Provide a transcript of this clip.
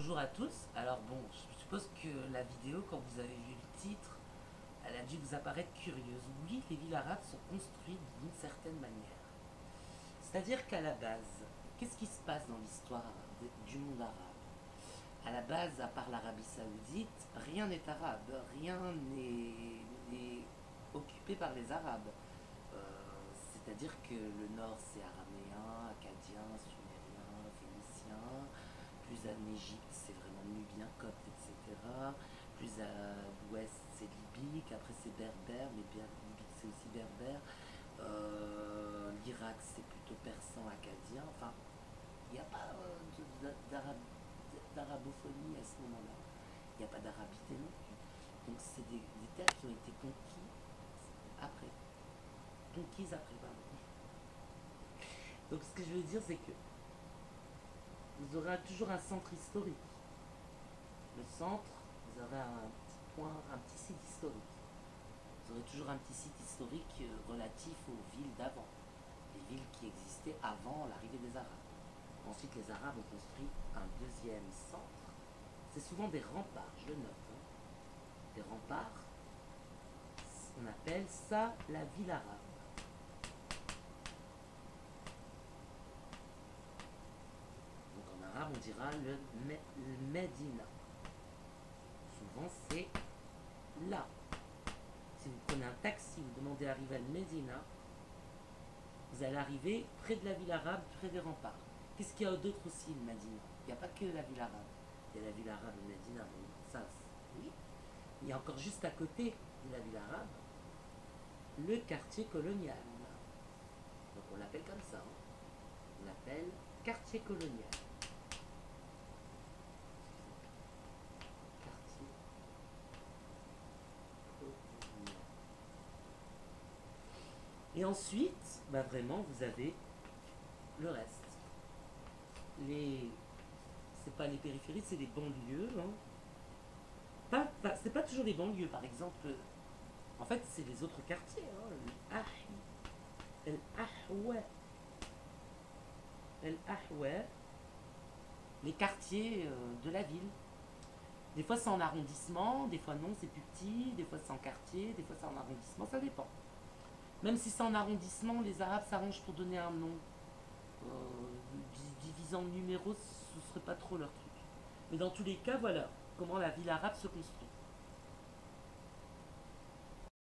Bonjour à tous. Alors bon, je suppose que la vidéo, quand vous avez vu le titre, elle a dû vous apparaître curieuse. Oui, les villes arabes sont construites d'une certaine manière. C'est-à-dire qu'à la base, qu'est-ce qui se passe dans l'histoire du monde arabe? À la base, à part l'Arabie Saoudite, rien n'est arabe, rien n'est occupé par les Arabes. Euh, C'est-à-dire que le nord c'est araméen, acadien, sumérien, phénicien, plus en Égypte c'est vraiment nubien, copte, etc. Plus à l'ouest c'est libique, après c'est berbère, mais bien libique c'est aussi berbère. L'Irak c'est plutôt persan, acadien, enfin il n'y a pas d'arabophonie à ce moment-là. Il n'y a pas d'arabité non plus. Donc c'est des terres qui ont été après. Conquises après, pardon. Donc ce que je veux dire, c'est que vous aurez toujours un centre historique. Le centre, vous aurez un petit point, un petit site historique. Vous aurez toujours un petit site historique relatif aux villes d'avant, les villes qui existaient avant l'arrivée des Arabes. Ensuite, les Arabes ont construit un deuxième centre. C'est souvent des remparts, je le note. Hein. Des remparts, on appelle ça la ville arabe. Donc en arabe, on dira le Medina. Souvent, c'est là. Si vous prenez un taxi, vous demandez à arriver à Medina, vous allez arriver près de la ville arabe, près des remparts. Qu'est-ce qu'il y a d'autre aussi, le Medina? Il n'y a pas que la ville arabe. Il y a la ville arabe, le Medina, bon, ça, oui. Il y a encore juste à côté de la ville arabe, le quartier colonial. Donc on l'appelle comme ça. Hein. On l'appelle quartier colonial. Quartier colonial. Et ensuite, bah vraiment, vous avez le reste. C'est pas les périphéries, c'est les banlieues. Hein. C'est pas toujours les banlieues, par exemple. En fait, c'est les autres quartiers. Hein. El Ahwa. El Ahwa. Les quartiers de la ville. Des fois c'est en arrondissement, des fois non, c'est plus petit, des fois c'est en quartier, des fois c'est en arrondissement, ça dépend. Même si c'est en arrondissement, les Arabes s'arrangent pour donner un nom. Divisant le numéro, ce serait pas trop leur truc. Mais dans tous les cas, voilà comment la ville arabe se construit.